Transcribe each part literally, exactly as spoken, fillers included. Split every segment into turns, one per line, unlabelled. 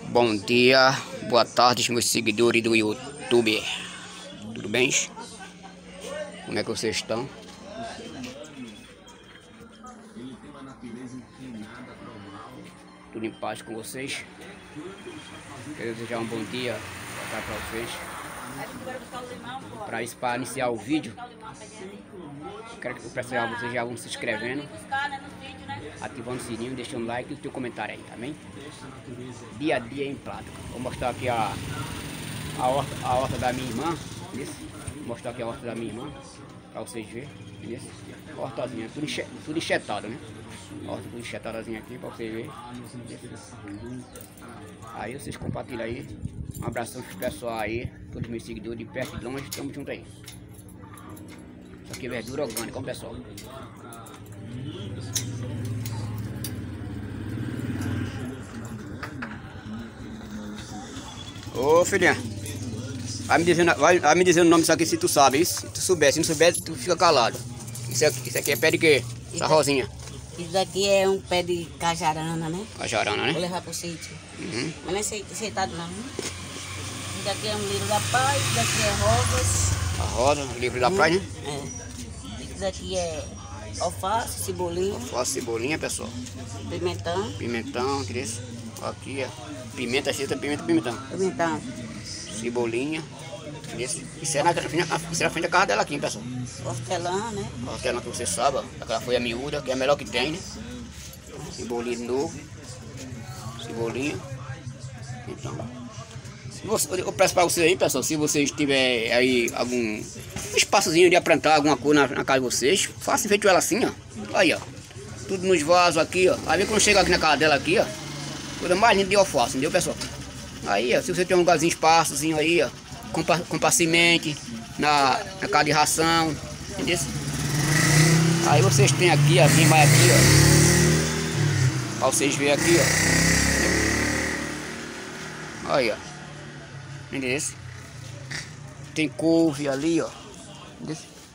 Bom dia, boa tarde, meus seguidores do YouTube. Tudo bem? Como é que vocês estão? Tudo em paz com vocês? Quero desejar um bom dia para vocês. Para isso, para iniciar o vídeo, quero que o pessoal vocês já vão se inscrevendo, ativando o sininho, deixando um like e o teu comentário aí, também. Dia a dia em plástico. Vou mostrar aqui a a horta, a horta da minha irmã. Isso. Vou mostrar aqui a horta da minha irmã para vocês verem. Isso. Hortazinha, tudo, enche, tudo enxetado, né? Horta tudo enxetadazinha aqui para vocês verem. Aí vocês compartilham aí. Um abração pro pessoal aí, todos os meus seguidores de perto e de longe, estamos juntos aí. Isso aqui é verdura orgânica, ó, pessoal. Ô filhinha, vai me dizendo, vai, vai me dizendo o nome disso aqui se tu sabe isso. Se tu souber, se não souber, tu fica calado. Isso aqui, isso aqui é pé de quê? Essa rosinha.
Isso daqui é um pé de cajarana, né?
Cajarana, né?
Vou levar pro sítio.
Uhum.
Mas não é aceitado não. Isso daqui é um livro da paz, isso daqui é rosas.
A rosa, o livro da praia, né?
É. Isso daqui é alface, cebolinha.
Alface, cebolinha, pessoal.
Pimentão.
Pimentão, isso. Aqui, ó. Pimenta, chita, pimenta, pimentão.
Pimentão.
Cebolinha. Isso, isso é na, na, isso é na frente da casa dela aqui, pessoal.
Hortelã, né?
Hortelã que você sabe, aquela folha miúda, que é a melhor que tem, né? Cebolinha de novo. Cebolinha. Então, se você, eu peço para vocês aí, pessoal, se vocês tiverem aí algum espaçozinho de plantar alguma coisa na, na casa de vocês, façam feito ela assim, ó. Aí, ó. Tudo nos vasos aqui, ó. Aí quando chega aqui na casa dela aqui, ó. Coisa mais linda de alface, entendeu, pessoal? Aí, ó, se você tem um lugarzinho espaçozinho aí, ó. Compra, compra semente na, na casa de ração, entendeu? Aí vocês têm aqui, ó, quem vai aqui, ó, pra vocês verem aqui, ó. Aí, ó, entendeu? Tem couve ali, ó, entendeu?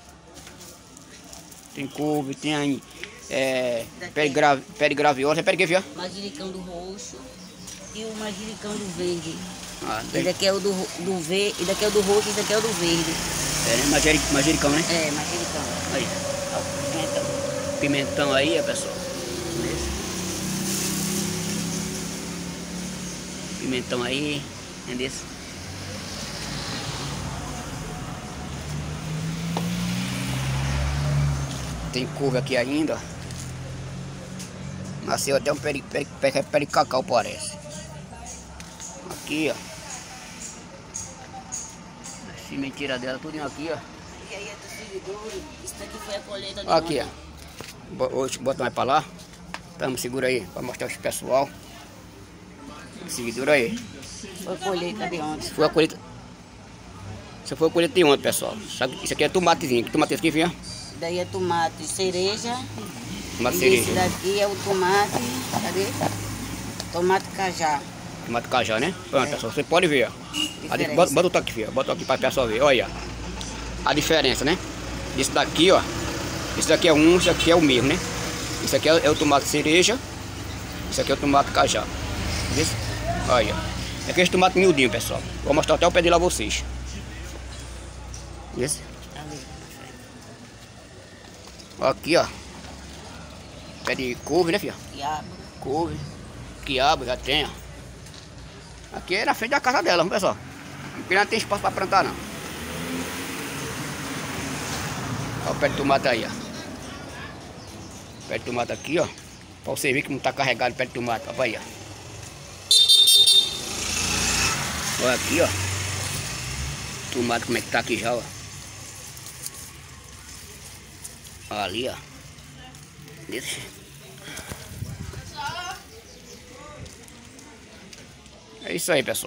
Tem couve, tem aí, é, pé de, gra, pé de graviola, pé de que, filho?
Manjericão do roxo e o manjericão do verde.
Ah,
esse daqui é o do, do verde, esse daqui é o do roxo, esse daqui é o do verde.
É, né? Manjeric, manjericão, né?
É, manjericão.
Aí, ó, pimentão. Pimentão aí, ó, pessoal. Pimentão aí, entendeu? Tem couve aqui ainda. Nasceu até um pé de, pé, pé, pé de cacau, parece. Aqui, ó. A sementeira dela, tudo aqui, ó.
E aí é do seguidor. Isso daqui foi a colheita de
Aqui,
ontem.
ó. Hoje bota mais pra lá. Tamo, segura aí, pra mostrar os pessoal. Seguidor aí.
Foi a colheita de ontem.
Isso foi a colheita. Isso foi a colheita de ontem, pessoal. Isso aqui é tomatezinho. Que tomate aqui, filha?
Isso daí é tomate cereja.
Tomate
E
cereja.
esse daqui é o tomate. Cadê? Tomate cajá.
Tomate cajá, né? Pronto,
É.
pessoal. Você pode ver, ó. A di- Bota, bota o toque, filha. Bota aqui pra pessoal ver. Olha a diferença, né? Isso daqui, ó. Isso daqui é um, isso aqui é o mesmo, né? Isso aqui é, é o tomate cereja. Isso aqui é o tomate cajá. Viu? Olha. É aquele tomate miudinho, pessoal. Vou mostrar até o pé dele a vocês. Viu? Aqui, ó. Pé de couve, né, filha?
Quiabo.
Couve. Quiabo já tem, ó. Aqui é na frente da casa dela, pessoal. Aqui não tem espaço para plantar, não. Olha o pé de tomate aí, ó. Pé de tomate aqui, ó. Pra você ver que não tá carregado o pé de tomate. Olha aí, ó. Olha aqui, ó. Tomate como é que tá aqui já, ó. Ali, ó. Desse. É isso aí, pessoal.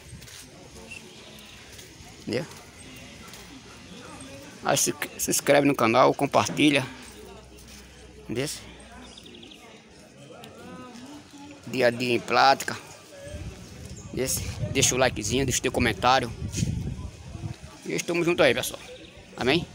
Entendeu? Aí se, se inscreve no canal, compartilha. Entendeu? Dia a dia em prática. Entendeu? Deixa o likezinho, deixa o teu comentário. E estamos juntos aí, pessoal. Amém?